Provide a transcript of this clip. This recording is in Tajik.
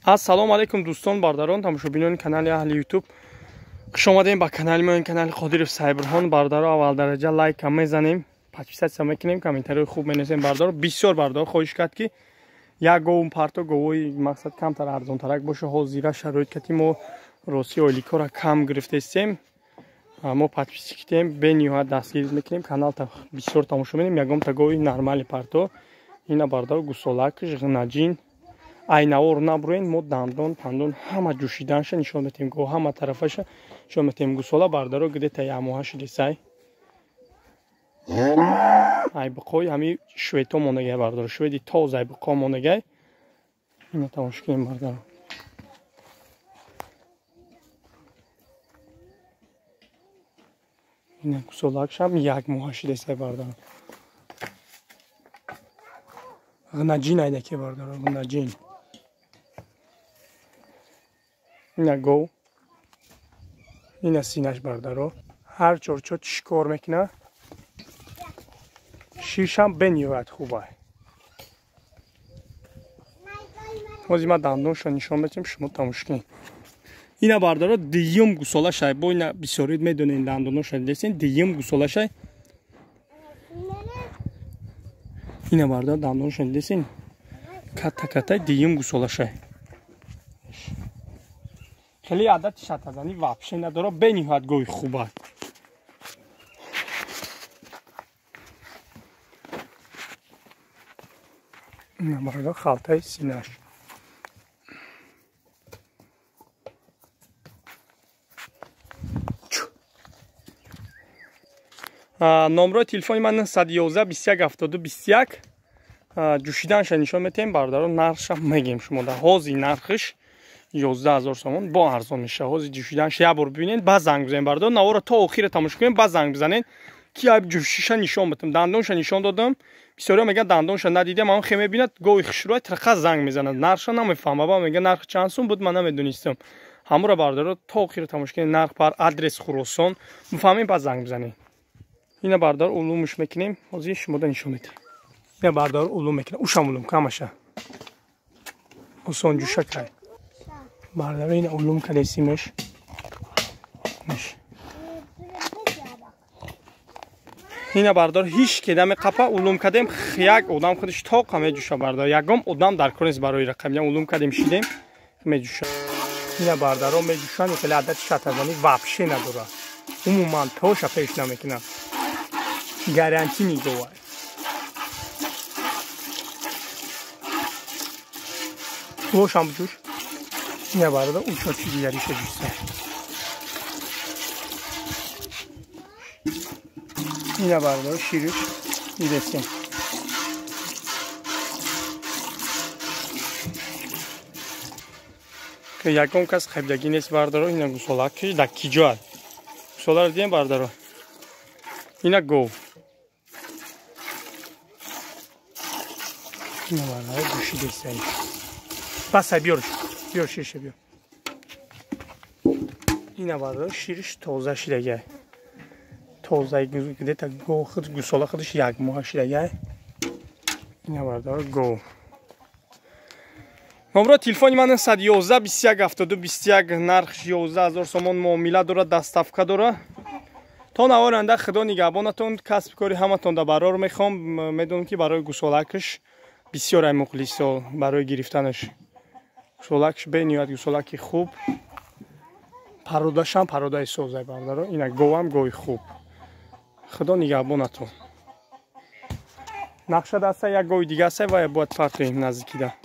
Ассалому алайкум дӯстон бардарон, тамошобинони канали Аҳли Ютуб. Хуш омадем ба канали моин, канали Қодиров Сайбурхон. Бардаро аввал дараҷа лайка мезанем, подписатсия мекунем, комментарии хуб менависем. Бардаро бисёр бардаро хоҳиш кард ки як гов парто говои мақсад камтар арзонтарак боша. Ҳозира шароит ки мо роси ойликора кам гирифтаистем. Мо подписи китем, бениҳоят дастгирӣ мекунем, каналта бисёр тамошо менем. Ягомта гови нормали парто. Ина бардаро гусолакш, ғнаҷин айнавор набурен, мо дандон, пандон ҳама ҷӯшиданша нишон метем, го ҳама тарафаша нишон метем. Гусола бардаро гидета ямоҳа шудесай. Айбуқои ҳами швето монагай бардаро, шведи тоз айбуқо монагай. Ина тамошо кунем бардаро. Ина гусолакшам як моҳа шудесай бардаро. ғнаҷин айдаке бардаро, ғнаҷин. Ина гов, ина синаш бардаро. Ҳар чорчо чикор мекуна. Шишам бениҳоят хубай. ҳозир ма дандоншо нишон метем, шумо тамошо кунед. Ина бардаро диюм гусолашай, бо ина бисёрид медонен дандоношо десен, диюм гусолашай. Ина бардаро дандоншо десен, ката диюм гусолашай. خیلی عادت شطرنجی واپشه نداره بنیهاد گوی خوبه. نمارده خالتای سینه‌اش. نمره تلفن من 111 21 72 21. جوشیدنش نشون میتیم باردارو نرخش میگیم شما در حوزی نرخش 11000 сомон бо арзон меша. ҳозир ҷӯшиданаш як бор бибинед, баъд занг бизанед бардаро. навора то охира тамошо кунед, баъд занг бизанед ки аб ҷӯшиша нишон метам. дандонша нишон додам. бисёриҳо мегӯянд дандонша надидем, аммо хе мебинад гоҳи хушрӯй тирқа занг мезанад. нархша намефаҳмам, ба мега нарх чанд сум буд, ман намедонистам. ҳамура бардаро то охира тамошо кунед, нарх бар адрес Хуросон мефаҳмем, баъд занг бизанед. ина бардаро улумш мекунем. ҳозир шумода нишон медем. ина бардаро улум мекунем. ушам улум камаша. осон ҷӯша кай. бардаро ина улум кадесимеш. ина бардаро ҳиш кедами қапа улум кадем, як одам худаш тоқа меҷӯша бардаро. ягом одам дар кор нест барои рақам. я улум кадем шидем меҷӯша. ина бардаро меҷӯшанд, хеле адати шатарзанӣ вообще надорад. умуман тоша пеш намекунад. гарантӣ мегӯяд. лошам ҷӯш. ина бардаро учочи дигариша ҷӯста. ина бардаро шириш дидесем. ягон кас хебдагӣ нест бардаро. ина гусолаки да киҷоад. гусоларо дидем бардаро. ина гов. ина бардаро ҷӯшидесем. басай биёр. биёр шириша биёр. ина бардаро шириш тоза шидагай. тозаи гидета гов худ гусола худаш як моҳа шидагай. ина бардаро гов. номро телефони ман 111 21 72 21. нарх 11000 сомон муомила дорад, доставка дорад. то наваранда худо нигаҳбонатон. касб кори ҳаматон да барор мехом. медонам ки барои гусолакш бисёр ай мухлисо барои гирифтанаш. гусолакш бениҳоят гусолаки хуб. пародашам пародаи созай бардаро. ина говам гови хуб. худо нигаҳбонатон. нақша даста як гови дига аст ва бояд партоем наздикида.